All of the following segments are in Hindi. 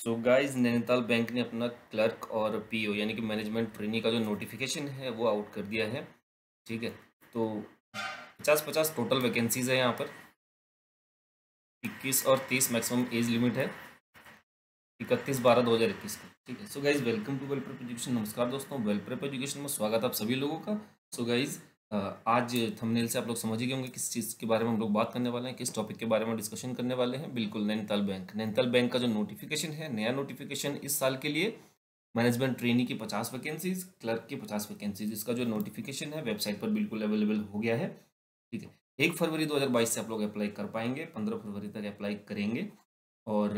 सो गाइस, नैनीताल बैंक ने अपना क्लर्क और पीओ यानी कि मैनेजमेंट ट्रेनी का जो नोटिफिकेशन है वो आउट कर दिया है। ठीक है। तो 50-50 टोटल वैकेंसीज है यहाँ पर। 21 और 30 मैक्सिमम एज लिमिट है। 31/12/2021 को। ठीक है। So guys, welcome to WellPrep education. नमस्कार दोस्तों, वेलप्रेप एजुकेशन में स्वागत आप सभी लोगों का। सो गाइज, आज थंबनेल से आप लोग समझ ही गए होंगे किस चीज़ के बारे में हम लोग बात करने वाले हैं, किस टॉपिक के बारे में डिस्कशन करने वाले हैं। बिल्कुल, नैनीताल बैंक का जो नोटिफिकेशन है, नया नोटिफिकेशन इस साल के लिए। मैनेजमेंट ट्रेनी की 50 वैकेंसीज, क्लर्क की 50 वैकेंसीज, इसका जो नोटिफिकेशन है वेबसाइट पर बिल्कुल अवेलेबल हो गया है। ठीक है। 1 फरवरी 2022 से आप लोग अप्लाई कर पाएंगे, 15 फरवरी तक अप्लाई करेंगे। और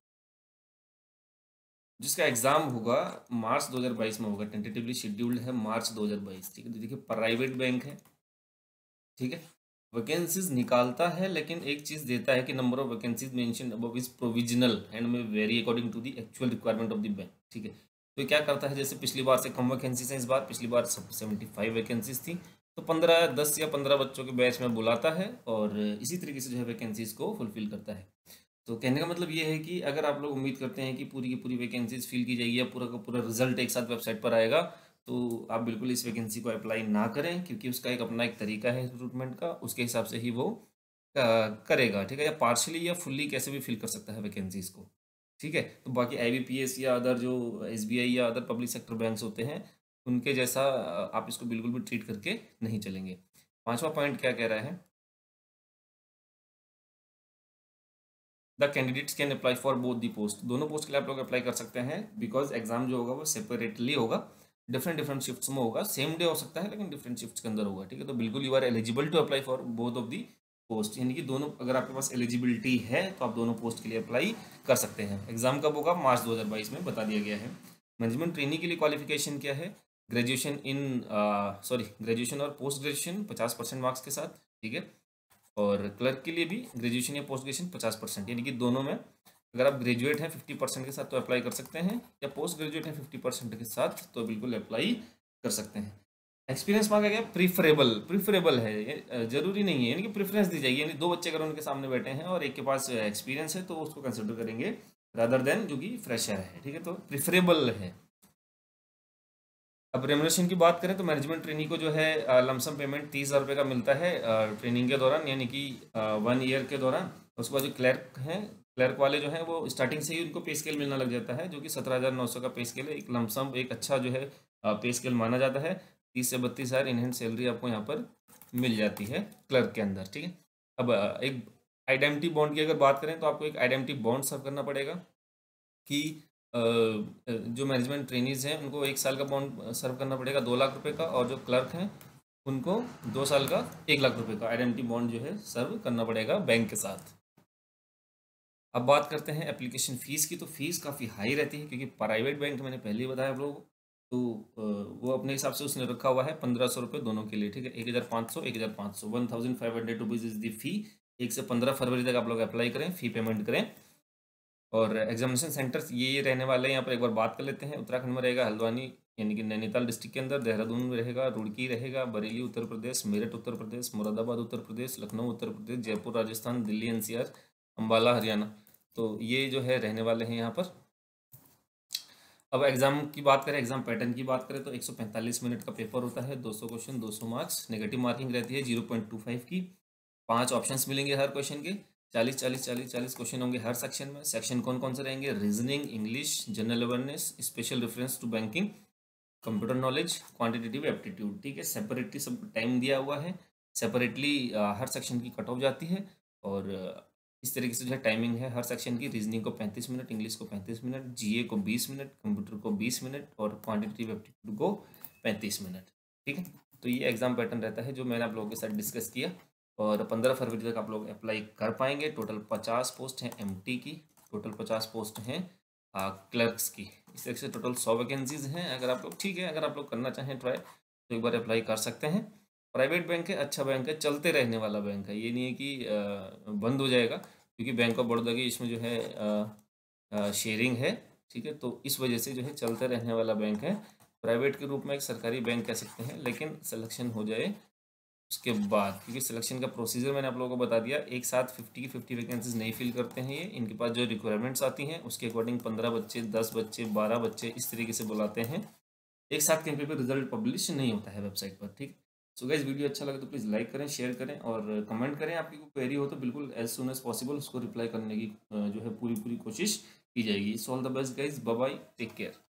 जिसका एग्जाम होगा मार्च 2022 में होगा। टेंटेटिवली शेड्यूल्ड है मार्च 2022। ठीक है। तो देखिए, प्राइवेट बैंक है। ठीक है। वैकेंसीज निकालता है, लेकिन एक चीज देता है कि number of vacancies mention above is provisional and may vary according to the actual requirement of the bank. ठीक है। तो क्या करता है, जैसे पिछली बार से कम वैकेंसीज हैं इस बार। पिछली बार 75 वैकेंसीज थी, तो 10 या 15 बच्चों के बैच में बुलाता है और इसी तरीके से जो है वैकेंसीज को फुलफिल करता है। तो कहने का मतलब ये है कि अगर आप लोग उम्मीद करते हैं कि पूरी की पूरी वैकेंसीज फिल की जाएगी या पूरा का पूरा रिजल्ट एक साथ वेबसाइट पर आएगा, तो आप बिल्कुल इस वैकेंसी को अप्लाई ना करें, क्योंकि उसका एक अपना एक तरीका है रिक्रूटमेंट का। उसके हिसाब से ही वो करेगा। ठीक है। या पार्शली या फुल्ली कैसे भी फिल कर सकता है वैकेंसीज को। ठीक है। तो बाकी आईबीपीएस या अदर जो एसबीआई या अदर पब्लिक सेक्टर बैंक्स होते हैं, उनके जैसा आप इसको बिल्कुल भी ट्रीट करके नहीं चलेंगे। पांचवा पॉइंट क्या कह रहा है, the candidates can apply for both the post. दोनों पोस्ट के लिए आप लोग अप्लाई कर सकते हैं, बिकॉज एग्जाम जो होगा वो सेपरेटली होगा, डिफरेंट डिफरेंट शिफ्ट्स में होगा। सेम डे हो सकता है लेकिन डिफरेंट शिफ्ट्स के अंदर होगा। ठीक है। तो बिल्कुल you are eligible to apply for both of the post, यानी कि दोनों, अगर आपके पास एलिजिबिलिटी है तो आप दोनों पोस्ट के लिए अप्लाई कर सकते हैं। एग्जाम कब होगा, मार्च 2022 में बता दिया गया है। मैनेजमेंट ट्रेनिंग के लिए क्वालिफिकेशन क्या है, ग्रेजुएशन और पोस्ट ग्रेजुएशन 50% मार्क्स के साथ। ठीक है। और क्लर्क के लिए भी ग्रेजुएशन या पोस्ट ग्रेजुएशन 50%, यानी कि दोनों में अगर आप ग्रेजुएट हैं 50% के साथ तो अप्लाई कर सकते हैं, या पोस्ट ग्रेजुएट हैं 50% के साथ तो बिल्कुल अप्लाई कर सकते हैं। एक्सपीरियंस मांगा गया, प्रीफरेबल प्रीफरेबल है, जरूरी नहीं है, यानी कि प्रेफरेंस दी जाएगी। यानी दो बच्चे अगर उनके सामने बैठे हैं और एक के पास एक्सपीरियंस है तो उसको कंसिडर करेंगे रादर देन जो कि फ्रेशर है। ठीक है। तो प्रीफरेबल है। अब रेमुनेशन की बात करें तो मैनेजमेंट ट्रेनी को जो है लमसम पेमेंट 30,000 रुपये का मिलता है ट्रेनिंग के दौरान, यानी कि 1 ईयर के दौरान। उसके बाद जो क्लर्क हैं, क्लर्क वाले जो हैं वो स्टार्टिंग से ही उनको पे स्केल मिलने लग जाता है, जो कि 17,900 का पे स्केल है। एक लमसम एक अच्छा जो है पे स्केल माना जाता है। 30 से 32 हज़ार इन हैंड सैलरी आपको यहाँ पर मिल जाती है क्लर्क के अंदर। ठीक है। अब एक आइडेंटिटी बॉन्ड की अगर बात करें तो आपको एक आइडेंटिटी बॉन्ड सर्व करना पड़ेगा कि जो मैनेजमेंट ट्रेनीज हैं उनको 1 साल का बॉन्ड सर्व करना पड़ेगा 2 लाख रुपए का, और जो क्लर्क हैं उनको 2 साल का 1 लाख रुपए का आइडेंटिटी बॉन्ड जो है सर्व करना पड़ेगा बैंक के साथ। अब बात करते हैं एप्लीकेशन फ़ीस की। तो फीस काफ़ी हाई रहती है, क्योंकि प्राइवेट बैंक मैंने पहले ही बताया आप लोगों को। तो वो अपने हिसाब से उसने रखा हुआ है 1,500 रुपये दोनों के लिए। ठीक है। 1,500 1,500 1,500 रुपीज़ इज़ दी फी। 1 से 15 फरवरी तक आप लोग अप्लाई करें, फ़ी पेमेंट करें। और एग्जामिनेशन सेंटर्स ये रहने वाले हैं यहाँ पर, एक बार बात कर लेते हैं। उत्तराखंड में रहेगा हल्द्वानी, यानी कि नैनीताल डिस्ट्रिक्ट के अंदर। देहरादून में रहेगा, रुड़की रहेगा, बरेली उत्तर प्रदेश, मेरठ उत्तर प्रदेश, मुरादाबाद उत्तर प्रदेश, लखनऊ उत्तर प्रदेश, जयपुर राजस्थान, दिल्ली एनसीआर, अम्बाला हरियाणा। तो ये जो है रहने वाले हैं यहाँ पर। अब एग्जाम की बात करें, एग्जाम पैटर्न की बात करें तो 145 मिनट का पेपर होता है, 200 क्वेश्चन, 200 मार्क्स। नेगेटिव मार्किंग रहती है 0.25 की। 5 ऑप्शंस मिलेंगे हर क्वेश्चन के। 40 क्वेश्चन होंगे हर सेक्शन में। सेक्शन कौन कौन से रहेंगे, reasoning, English, general awareness, special reference to banking, computer knowledge, quantitative aptitude. ठीक है। सेपरेटली सब टाइम दिया हुआ है, सेपरेटली हर सेक्शन की कट ऑफ जाती है। और इस तरीके से जो है टाइमिंग है हर सेक्शन की। रीजनिंग को 35 मिनट, इंग्लिश को 35 मिनट, जीए को 20 मिनट, कंप्यूटर को 20 मिनट और क्वांटिटेटिव एप्टीट्यूड को 35 मिनट। ठीक है। तो ये एग्जाम पैटर्न रहता है जो मैंने आप लोगों के साथ डिस्कस किया। और 15 फरवरी तक आप लोग अप्लाई कर पाएंगे। टोटल 50 पोस्ट हैं एमटी की, टोटल 50 पोस्ट हैं क्लर्क्स की। इस तरह से टोटल 100 वैकेंसीज हैं। अगर आप लोग, ठीक है, अगर आप लोग करना चाहें ट्राई तो एक बार अप्लाई कर सकते हैं। प्राइवेट बैंक है, अच्छा बैंक है, चलते रहने वाला बैंक है। ये नहीं है कि बंद हो जाएगा, क्योंकि बैंक ऑफ बड़ौदा की इसमें जो है शेयरिंग है। ठीक है। तो इस वजह से जो है चलते रहने वाला बैंक है। प्राइवेट के रूप में एक सरकारी बैंक कह सकते हैं, लेकिन सिलेक्शन हो जाए उसके बाद क्योंकि सिलेक्शन का प्रोसीजर मैंने आप लोगों को बता दिया, एक साथ 50 की 50 वैकेंसीज नहीं फिल करते हैं ये। इनके पास जो रिक्वायरमेंट्स आती हैं उसके अकॉर्डिंग 15 बच्चे, 10 बच्चे, 12 बच्चे इस तरीके से बुलाते हैं। एक साथ कहीं पे रिजल्ट पब्लिश नहीं होता है वेबसाइट पर, ठीक। सो गाइस, वीडियो अच्छा लगे तो प्लीज़ लाइक करें, शेयर करें और कमेंट करें। आपकी कोई क्वेरी हो तो बिल्कुल एज सुन एज पॉसिबल उसको रिप्लाई करने की जो है पूरी पूरी कोशिश की जाएगी। So all the best guys, bye bye, take care.